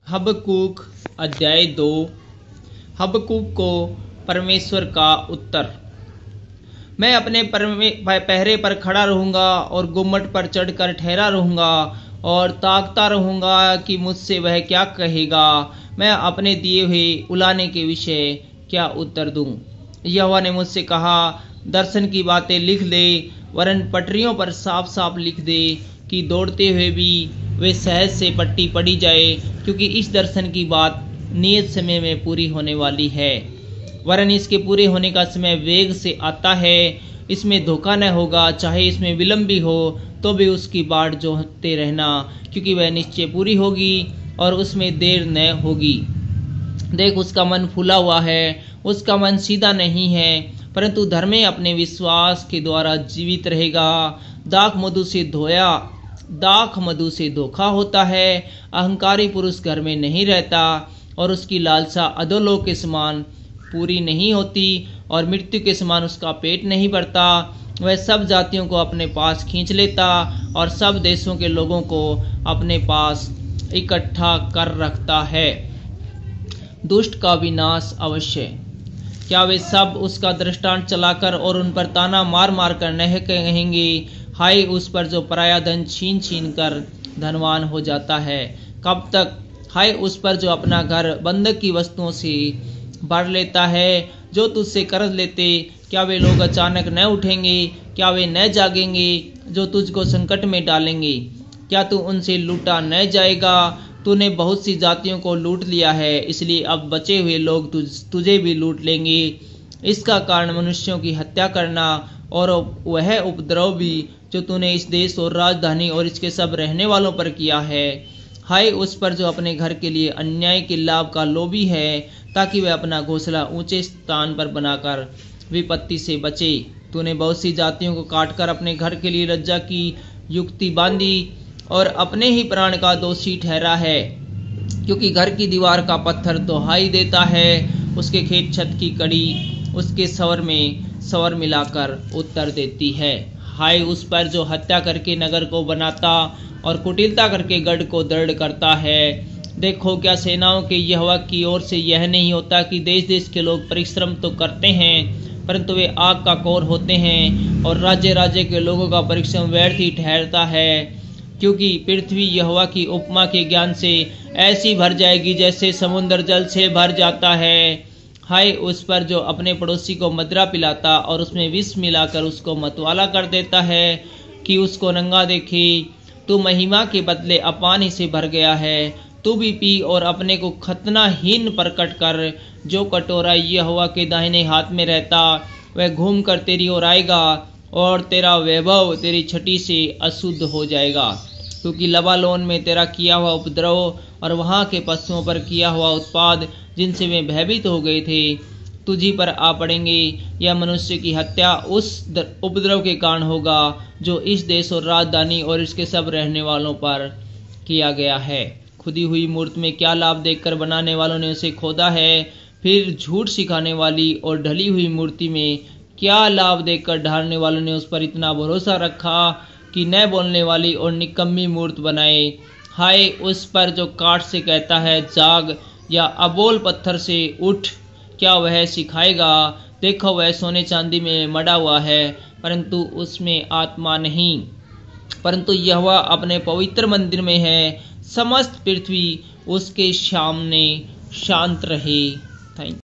Habakkuk अध्याय 2। Habakkuk को परमेश्वर का उत्तर। मैं अपने पहरे पर खड़ा रहूंगा और गुम्मट पर चढ़कर ठहरा रहूंगा और ताकता रहूंगा कि मुझसे वह क्या कहेगा। मैं अपने दिए हुए उलाने के विषय क्या उत्तर दूं। यहोवा ने मुझसे कहा, दर्शन की बातें लिख दे, वरन पटरियों पर साफ साफ लिख दे कि दौड़ते हुए भी वे सहज से पट्टी पड़ी जाए, क्योंकि इस दर्शन की बात नियत समय में पूरी होने वाली है। वरन इसके पूरे होने का समय वेग से आता है। इसमें धोखा न होगा, चाहे इसमें विलंब भी हो तो भी उसकी बाट जोहते रहना, क्योंकि वह निश्चय पूरी होगी और उसमें देर न होगी। देख, उसका मन फूला हुआ है, उसका मन सीधा नहीं है, परंतु धर्मी अपने विश्वास के द्वारा जीवित रहेगा। दाख मधु से धोखा होता है। अहंकारी पुरुष घर में नहीं रहता और उसकी लालसा अधोलोक के समान पूरी नहीं होती और मृत्यु के समान उसका पेट नहीं भरता। वह सब जातियों को अपने पास खींच लेता और सब देशों के लोगों को अपने पास इकट्ठा कर रखता है। दुष्ट का विनाश अवश्य। क्या वे सब उसका दृष्टांत चलाकर और उन पर ताना मार मार कर न कहेंगे, हाय उस पर जो पराया धन छीन छीन कर धनवान हो जाता है। कब तक? हाय उस पर जो अपना घर बंधक की वस्तुओं से भर लेता है। जो तुझसे कर्ज लेते, क्या वे लोग अचानक न उठेंगे? क्या वे न जागेंगे जो तुझको संकट में डालेंगे? क्या तू उनसे लूटा न जाएगा? तूने बहुत सी जातियों को लूट लिया है, इसलिए अब बचे हुए लोग तुझे भी लूट लेंगे। इसका कारण मनुष्यों की हत्या करना और वह उपद्रव भी जो तूने इस देश और राजधानी और इसके सब रहने वालों पर किया है। हाय उस पर जो अपने घर के लिए अन्याय के लाभ का लोभी है, ताकि वह अपना घोंसला ऊंचे स्थान पर बनाकर विपत्ति से बचे। तूने बहुत सी जातियों को काटकर अपने घर के लिए लज्जा की युक्ति बांधी और अपने ही प्राण का दोषी ठहरा है, क्योंकि घर की दीवार का पत्थर दोहाई देता है, उसके खेत छत की कड़ी उसके स्वर में स्वर मिलाकर उत्तर देती है। हाय उस पर जो हत्या करके नगर को बनाता और कुटिलता करके गढ़ को दृढ़ करता है। देखो, क्या सेनाओं के यहोवा की ओर से यह नहीं होता कि देश देश के लोग परिश्रम तो करते हैं, परंतु वे आग का कौर होते हैं, और राज्य राज्य के लोगों का परिश्रम व्यर्थ ही ठहरता है। क्योंकि पृथ्वी यहोवा की उपमा के ज्ञान से ऐसी भर जाएगी जैसे समुद्र जल से भर जाता है। हाय उस पर जो अपने पड़ोसी को मदिरा पिलाता और उसमें विष मिलाकर उसको मतवाला कर देता है कि उसको नंगा देखे। तू महिमा के बदले अपमान से भर गया है। तू भी पी और अपने को खतनाहीन प्रकट कर। जो कटोरा यहोवा के दाहिने हाथ में रहता, वह घूम कर तेरी ओर आएगा और तेरा वैभव तेरी छठी से अशुद्ध हो जाएगा। क्योंकि लबालोन में तेरा किया हुआ उपद्रव और वहां के पशुओं पर किया हुआ उत्पाद, जिनसे वे भयभीत हो गए थे, तुझी पर आ पड़ेंगे। यह मनुष्य की हत्या उस उपद्रव के कारण होगा जो इस देश और राजधानी और इसके सब रहने वालों पर किया गया है। खुदी हुई मूर्ति में क्या लाभ देखकर बनाने वालों ने उसे खोदा है। फिर झूठ सिखाने वाली और ढली हुई मूर्ति में क्या लाभ देखकर ढालने वालों ने उस पर इतना भरोसा रखा कि न बोलने वाली और निकम्मी मूर्त बनाए। हाय उस पर जो काठ से कहता है जाग, या अबोल पत्थर से उठ, क्या वह सिखाएगा? देखो, वह सोने चांदी में मढ़ा हुआ है, परंतु उसमें आत्मा नहीं। परंतु यहोवा अपने पवित्र मंदिर में है। समस्त पृथ्वी उसके सामने शांत रहे। थैंक